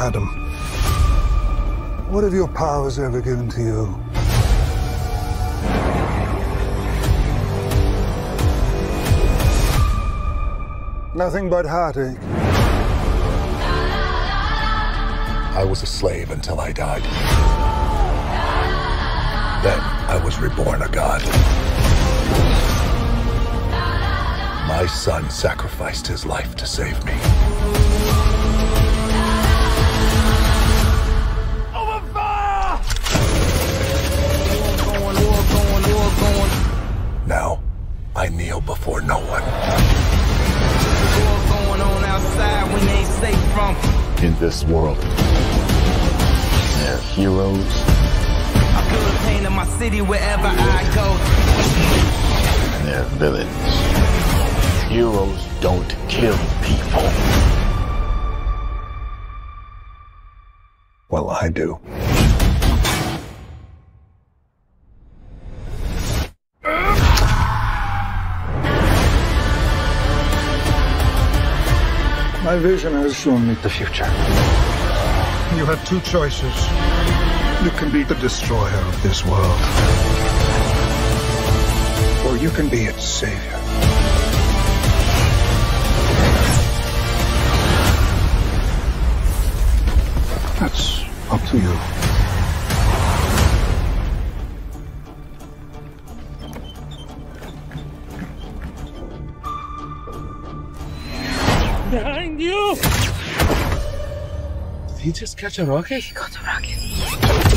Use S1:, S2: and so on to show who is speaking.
S1: Adam, what have your powers ever given to you? Nothing but heartache.
S2: I was a slave until I died. Then I was reborn a god. My son sacrificed his life to save me. Over fire! War going. Now, I kneel before no one. War going on outside when they ain't safe from. In this world, there are heroes. I feel the pain in my city wherever I go. And there are villains. Heroes don't kill people.
S1: Well, I do. My vision has shown me the future. You have two choices. You can be the destroyer of this world, or you can be its savior. That's up to you.
S3: Behind you! Did he just catch a rocket?
S4: He got a rocket.